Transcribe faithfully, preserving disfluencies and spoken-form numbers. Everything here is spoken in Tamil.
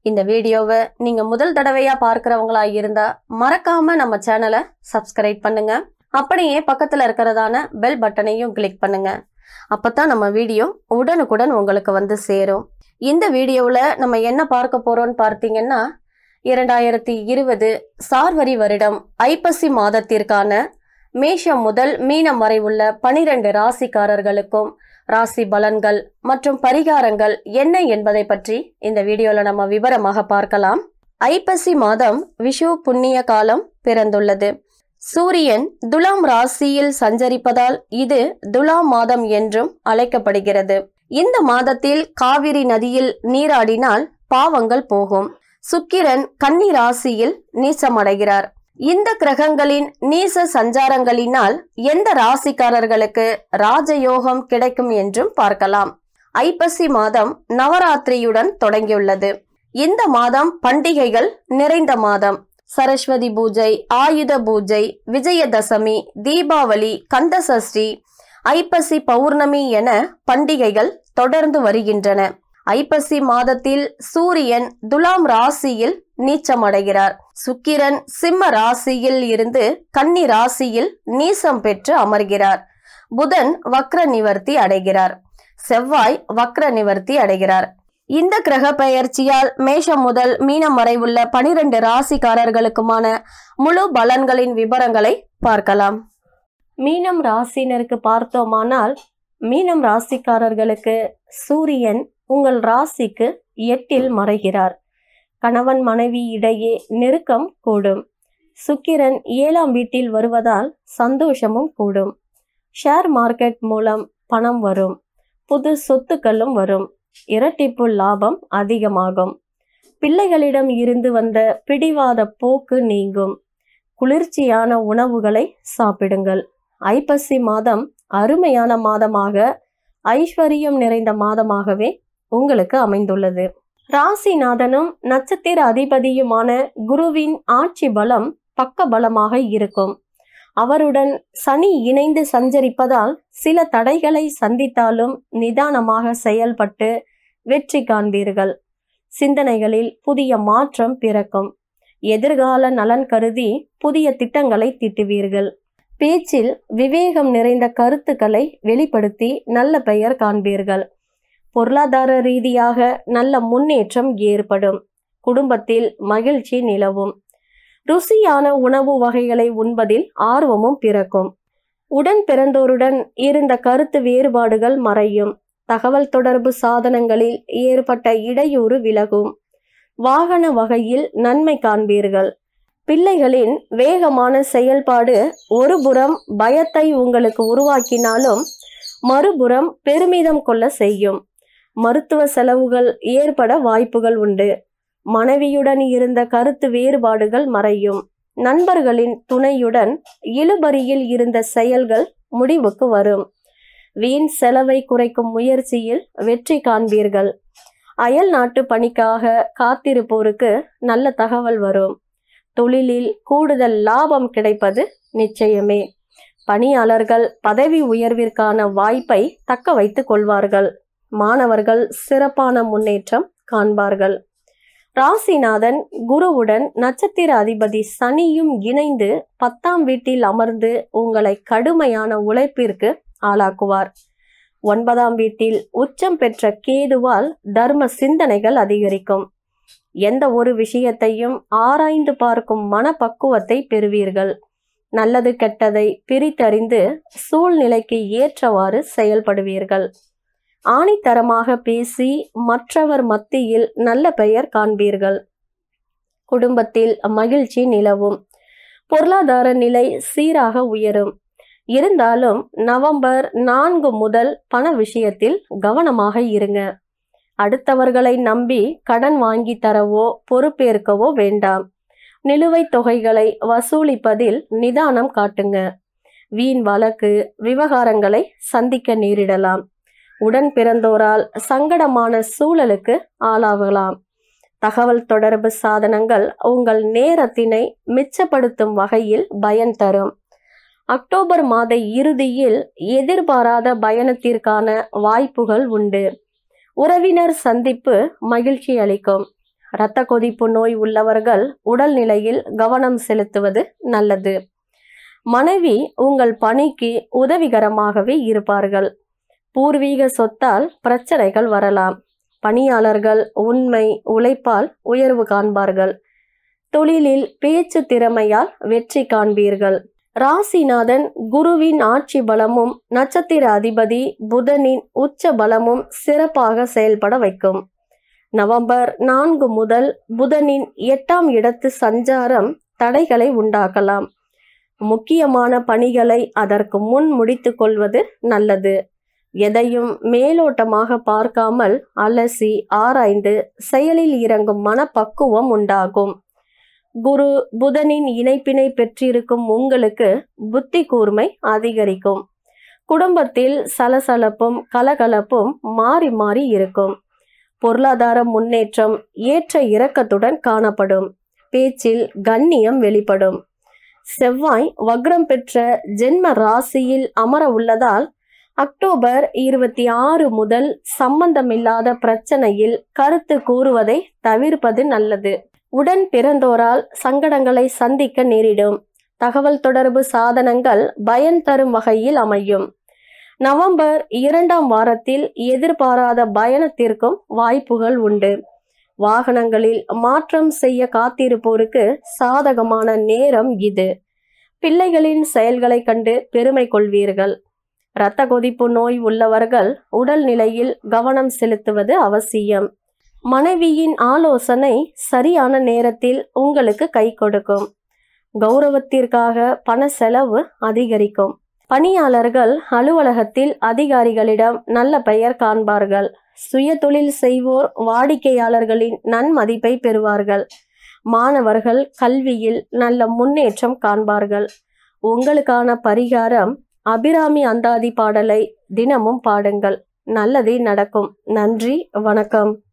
இந்த வீடியோவை நீங்க முதல் தடவையா பார்க்கறவங்களா இருந்தா மறக்காம நம்ம சேனலை சப்ஸ்கிரைப் பண்ணுங்க. அப்படியே பக்கத்துல இருக்கிறதான பெல் பட்டனையும் கிளிக் பண்ணுங்க. அப்பதான் நம்ம வீடியோ உடனுக்குடன் உங்களுக்கு வந்து சேரும். இந்த வீடியோவில் நம்ம என்ன பார்க்க போறோம்னு பார்த்தீங்கன்னா, இரண்டாயிரத்தி இருபது சார்வரி வருடம் ஐப்பசி மாதத்திற்கான மேஷம் முதல் மீனம் வரை உள்ள பனிரெண்டு ராசிக்காரர்களுக்கும் ராசி பலன்கள் மற்றும் பரிகாரங்கள் என்ன என்பதை பற்றி இந்த வீடியோல நம்ம விவரமாக பார்க்கலாம். ஐப்பசி மாதம் விஷு புண்ணிய காலம் பிறந்துள்ளது. சூரியன் துலாம் ராசியில் சஞ்சரிப்பதால் இது துலாம் மாதம் என்றும் அழைக்கப்படுகிறது. இந்த மாதத்தில் காவிரி நதியில் நீராடினால் பாவங்கள் போகும். சுக்கிரன் கன்னி ராசியில் நீச்சமடைகிறார். இந்த கிரகங்களின் நீச சஞ்சாரங்களினால் எந்த ராசிக்காரர்களுக்கு ராஜயோகம் கிடைக்கும் என்றும் பார்க்கலாம். ஐப்பசி மாதம் நவராத்திரியுடன் தொடங்கியுள்ளது. இந்த மாதம் பண்டிகைகள் நிறைந்த மாதம். சரஸ்வதி பூஜை, ஆயுத பூஜை, விஜயதசமி, தீபாவளி, கந்தசஷ்டி, ஐப்பசி பௌர்ணமி என பண்டிகைகள் தொடர்ந்து வருகின்றன. ஐப்பசி மாதத்தில் சூரியன் துலாம் ராசியில் நீச்சமடைகிறார். சுக்கிரன் சிம்ம ராசியில் இருந்து கன்னி ராசியில் நீசம் பெற்று அமர்கிறார். புதன் வக்ர நிவர்த்தி அடைகிறார். செவ்வாய் வக்ர நிவர்த்தி அடைகிறார். இந்த கிரக பெயர்ச்சியால் மேஷம் முதல் மீனம் வரை உள்ள பனிரெண்டு ராசிக்காரர்களுக்குமான முழு பலன்களின் விவரங்களை பார்க்கலாம். மீனம் ராசினருக்கு பார்த்தோமானால், மீனம் ராசிக்காரர்களுக்கு சூரியன் உங்கள் ராசிக்கு எட்டில் மறைகிறார். கணவன் மனைவி இடையே நெருக்கம் கூடும். சுக்கிரன் ஏழாம் வீட்டில் வருவதால் சந்தோஷமும் கூடும். ஷேர் மார்க்கெட் மூலம் பணம் வரும். புது சொத்துக்களும் வரும். இரட்டிப்பு லாபம் அதிகமாகும். பிள்ளைகளிடம் இருந்து வந்த பிடிவாத போக்கு நீங்கும். குளிர்ச்சியான உணவுகளை சாப்பிடுங்கள். ஐப்பசி மாதம் அருமையான மாதமாக, ஐஸ்வர்யம் நிறைந்த மாதமாகவே உங்களுக்கு அமைந்துள்ளது. ராசிநாதனும் நட்சத்திர அதிபதியுமான குருவின் ஆட்சி பலம் பக்க பலமாக இருக்கும். அவருடன் சனி இணைந்து சஞ்சரிப்பதால் சில தடைகளை சந்தித்தாலும் நிதானமாக செயல்பட்டு வெற்றி காண்பீர்கள். சிந்தனைகளில் புதிய மாற்றம் பிறக்கும். எதிர்கால நலன் கருதி புதிய திட்டங்களை தீட்டுவீர்கள். பேச்சில் விவேகம் நிறைந்த கருத்துக்களை வெளிப்படுத்தி நல்ல பெயர் காண்பீர்கள். பொருளாதார ரீதியாக நல்ல முன்னேற்றம் ஏற்படும். குடும்பத்தில் மகிழ்ச்சி நிலவும். ருசியான உணவு வகைகளை உண்பதில் ஆர்வமும் பிறக்கும். உடன் பிறந்தோருடன் இருந்த கருத்து வேறுபாடுகள் மறையும். தகவல் தொடர்பு சாதனங்களில் ஏற்பட்ட இடையூறு விலகும். வாகன வகையில் நன்மை காண்பீர்கள். பிள்ளைகளின் வேகமான செயல்பாடு ஒருபுறம் பயத்தை உங்களுக்கு உருவாக்கினாலும் மறுபுறம் பெருமிதம் கொள்ள செய்யும். மருத்துவ செலவுகள் ஏற்பட வாய்ப்புகள் உண்டு. மனைவியுடன் இருந்த கருத்து வேறுபாடுகள் மறையும். நண்பர்களின் துணையுடன் இழுபறியில் இருந்த செயல்கள் முடிவுக்கு வரும். வீண் செலவை குறைக்கும் முயற்சியில் வெற்றி காண்பீர்கள். அயல் நாட்டு பணிக்காக காத்திருப்போருக்கு நல்ல தகவல் வரும். தொழிலில் கூடுதல் லாபம் கிடைப்பது நிச்சயமே. பணியாளர்கள் பதவி உயர்விற்கான வாய்ப்பை தக்க வைத்துக் கொள்வார்கள். மாணவர்கள் சிறப்பான முன்னேற்றம் காண்பார்கள். ராசிநாதன் குருவுடன் நட்சத்திர அதிபதி சனியும் இணைந்து பத்தாம் வீட்டில் அமர்ந்து உங்களை கடுமையான உழைப்பிற்கு ஆளாக்குவார். ஒன்பதாம் வீட்டில் உச்சம் பெற்ற கேதுவால் தர்ம சிந்தனைகள் அதிகரிக்கும். எந்த ஒரு விஷயத்தையும் ஆராய்ந்து பார்க்கும் மனப்பக்குவத்தை பெறுவீர்கள். நல்லது கெட்டதை பிரித்தறிந்து சூழ்நிலைக்கு ஏற்றவாறு செயல்படுவீர்கள். ஆணித்தரமாக பேசி மற்றவர் மத்தியில் நல்ல பெயர் காண்பீர்கள். குடும்பத்தில் மகிழ்ச்சி நிலவும். பொருளாதார நிலை சீராக உயரும். இருந்தாலும் நவம்பர் நான்கு முதல் பண விஷயத்தில் கவனமாக இருங்க. அடுத்தவர்களை நம்பி கடன் வாங்கி தரவோ பொறுப்பேற்கவோ வேண்டாம். நிலுவைத் தொகைகளை வசூலிப்பதில் நிதானம் காட்டுங்க. வீண் வழக்கு விவகாரங்களை சந்திக்க நேரிடலாம். உடன் பிறந்தோரால் சங்கடமான சூழலுக்கு ஆளாகலாம். தகவல் தொடர்பு சாதனங்கள் உங்கள் நேரத்தினை மிச்சப்படுத்தும் வகையில் பயன் தரும். அக்டோபர் மாத இறுதியில் எதிர்பாராத பயணத்திற்கான வாய்ப்புகள் உண்டு. உறவினர் சந்திப்பு மகிழ்ச்சி அளிக்கும். இரத்த கொதிப்பு நோய் உள்ளவர்கள் உடல்நிலையில் கவனம் செலுத்துவது நல்லது. மனைவி உங்கள் பணிக்கு உதவிகரமாகவே இருப்பார்கள். பூர்வீக சொத்தால் பிரச்சனைகள் வரலாம். பணியாளர்கள் உண்மை உழைப்பால் உயர்வு காண்பார்கள். தொழிலில் பேச்சு திறமையால் வெற்றி காண்பீர்கள். ராசிநாதன் குருவின் ஆட்சி பலமும் நட்சத்திர அதிபதி புதனின் உச்ச பலமும் சிறப்பாக செயல்பட வைக்கும். நவம்பர் நான்கு முதல் புதனின் எட்டாம் இடத்து சஞ்சாரம் தடைகளை உண்டாக்கலாம். முக்கியமான பணிகளை அதற்கு முன் முடித்து கொள்வது நல்லது. எதையும் மேலோட்டமாக பார்க்காமல் அலசி ஆராய்ந்து செயலில் இறங்கும் மனப்பக்குவம் உண்டாகும். குரு புதனின் இணைப்பினை பெற்றிருக்கும் உங்களுக்கு புத்தி கூர்மை அதிகரிக்கும். குடும்பத்தில் சலசலப்பும் கலகலப்பும் மாறி மாறி இருக்கும். பொருளாதார முன்னேற்றம் ஏற்ற இறக்கத்துடன் காணப்படும். பேச்சில் கண்ணியம் வெளிப்படும். செவ்வாய் வக்ரம் பெற்ற ஜென்ம ராசியில் அமர உள்ளதால் அக்டோபர் இருபத்தி ஆறு முதல் சம்பந்தமில்லாத பிரச்சனையில் கருத்து கூறுவதை தவிர்ப்பது நல்லது. உடன் பிறந்தோரால் சங்கடங்களை சந்திக்க நேரிடும். தகவல் தொடர்பு சாதனங்கள் பயன் தரும் வகையில் அமையும். நவம்பர் இரண்டாம் வாரத்தில் எதிர்பாராத பயணத்திற்கும் வாய்ப்புகள் உண்டு. வாகனங்களில் மாற்றம் செய்ய காத்திருப்போருக்கு சாதகமான நேரம் இது. பிள்ளைகளின் செயல்களை கண்டு பெருமை கொள்வீர்கள். இரத்த கொதிப்பு நோய் உள்ளவர்கள் உடல் நிலையில் கவனம் செலுத்துவது அவசியம். மனைவியின் ஆலோசனை சரியான நேரத்தில் உங்களுக்கு கை கொடுக்கும். கௌரவத்திற்காக பண செலவு அதிகரிக்கும். பணியாளர்கள் அலுவலகத்தில் அதிகாரிகளிடம் நல்ல பெயர் காண்பார்கள். சுய தொழில் செய்வோர் வாடிக்கையாளர்களின் நன்மதிப்பை பெறுவார்கள். மாணவர்கள் கல்வியில் நல்ல முன்னேற்றம் காண்பார்கள். உங்களுக்கான பரிகாரம் அபிராமி அந்தாதி பாடலை தினமும் பாடுங்கள். நல்லதே நடக்கும். நன்றி, வணக்கம்.